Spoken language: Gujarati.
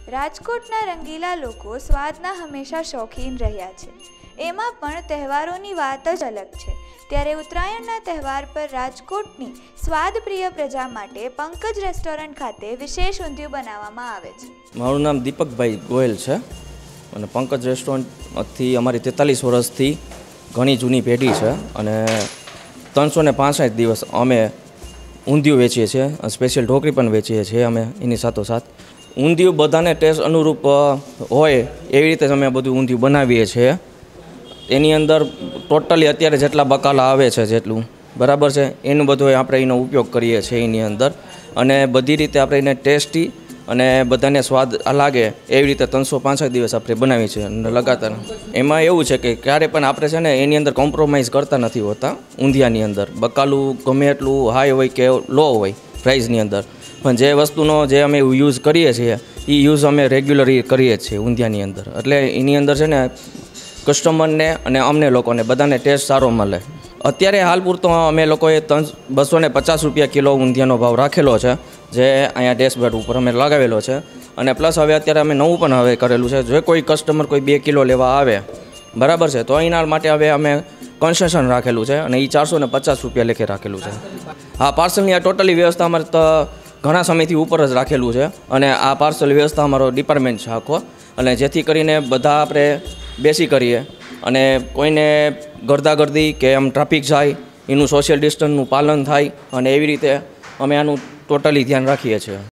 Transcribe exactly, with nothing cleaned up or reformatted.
રાજકોટના રંગીલા લોકો સ્વાદના હંમેશા શોખીન રહ્યા છે। એમાં પણ તહેવારોની વાત જ અલગ છે। ત્યારે ઉત્તરાયણના તહેવાર પર રાજકોટની સ્વાદપ્રિય પ્રજા માટે પંકજ રેસ્ટોરન્ટ ખાતે વિશેષ ઊંધિયું બનાવવામાં આવે છે। મારું નામ દીપકભાઈ ગોયલ છે અને પંકજ રેસ્ટોરન્ટથી અમારી તેતાલીસ વર્ષથી ઘણી જૂની પેઢી છે અને ત્રણસો ને પાંસઠ દિવસ અમે ઊંધિયું વેચીએ છીએ। સ્પેશિયલ ઢોકળી પણ વેચીએ છીએ અમે એની સાથોસાથ। ઊંધિયું બધાને ટેસ્ટ અનુરૂપ હોય એવી રીતે જ અમે બધું ઊંધિયું બનાવીએ છીએ। એની અંદર ટોટલી અત્યારે જેટલા બકાલા આવે છે જેટલું બરાબર છે એનું બધું આપણે એનો ઉપયોગ કરીએ છીએ એની અંદર અને બધી રીતે આપણે એને ટેસ્ટી અને બધાને સ્વાદ લાગે એવી રીતે ત્રણસો પાંસઠ દિવસ આપણે બનાવીએ છીએ અને લગાતાર એમાં એવું છે કે ક્યારે પણ આપણે છે ને એની અંદર કોમ્પ્રોમાઇઝ કરતા નથી હોતા। ઊંધિયાની અંદર બકાલું ગમે એટલું હાઈ હોય કે લો હોય પ્રાઇસની અંદર પણ જે વસ્તુનો જે અમે યુઝ કરીએ છીએ એ યુઝ અમે રેગ્યુલર કરીએ છીએ ઊંધિયાની અંદર એટલે એની અંદર છે ને કસ્ટમરને અને અમને લોકોને બધાને ટેસ્ટ સારો મળે। અત્યારે હાલ પૂરતો અમે લોકોએ ત્રણ બસો ને પચાસ રૂપિયા કિલો ઊંધિયાનો ભાવ રાખેલો છે જે અહીંયા ડેશબોર્ડ ઉપર અમે લગાવેલો છે અને પ્લસ હવે અત્યારે અમે નવું પણ હવે કરેલું છે। જો કોઈ કસ્ટમર કોઈ બે કિલો લેવા આવે બરાબર છે તો એના માટે હવે અમે કન્સેશન રાખેલું છે અને એ ચારસો ને પચાસ રૂપિયા લેખે રાખેલું છે। આ પાર્સલની આ ટોટલી વ્યવસ્થા અમારે તો ઘણા સમયથી ઉપર જ રાખેલું છે અને આ પાર્સલ વ્યવસ્થા અમારો ડિપાર્ટમેન્ટ છે આખો અને જેથી કરીને બધા આપણે બેસી કરીએ અને કોઈને ગરદાગર્દી કે આમ ટ્રાફિક જાય એનું સોશિયલ ડિસ્ટન્સનું પાલન થાય અને એવી રીતે અમે આનું ટોટલી ધ્યાન રાખીએ છીએ।